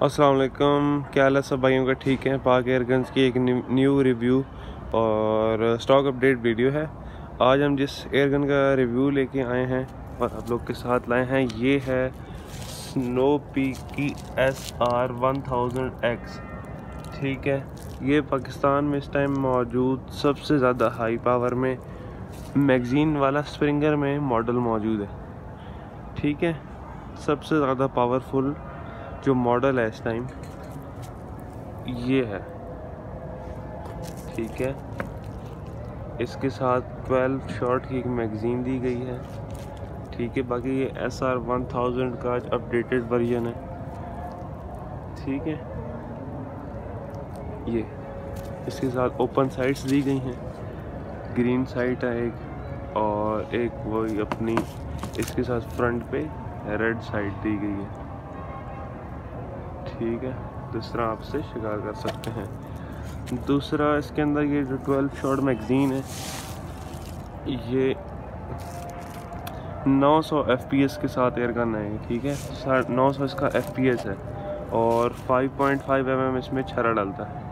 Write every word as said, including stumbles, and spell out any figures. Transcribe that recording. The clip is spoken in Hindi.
अस्सलाम वालेकुम, क्या हाल है सब भाइयों का? ठीक है। पाक एयरगन्स की एक न्यू रिव्यू और स्टॉक अपडेट वीडियो है। आज हम जिस एयरगन का रिव्यू लेके आए हैं और आप लोग के साथ लाए हैं, ये है स्नोपीक की S R one thousand X. ठीक है, ये पाकिस्तान में इस टाइम मौजूद सबसे ज़्यादा हाई पावर में मैगज़ीन वाला स्प्रिंगर में मॉडल मौजूद है। ठीक है, सबसे ज़्यादा पावरफुल जो मॉडल है इस टाइम ये है। ठीक है, इसके साथ ट्वेल्व शॉट की एक मैगज़ीन दी गई है। ठीक है, बाकी ये एस आर वन थाउजेंड का अपडेटेड वर्जन है। ठीक है, ये इसके साथ ओपन साइड्स दी गई हैं, ग्रीन साइड है एक और एक वही अपनी इसके साथ फ्रंट पे रेड साइड दी गई है। ठीक है, जिस तरह आप से शिकार कर सकते हैं। दूसरा, इसके अंदर ये जो ट्वेल्व शॉट मैगज़ीन है, ये नौ सौ एफ पी एस के साथ एयरगन है। ठीक है, नौ सौ इसका एफ पी एस है और five point five M M इसमें छर्रा डलता है।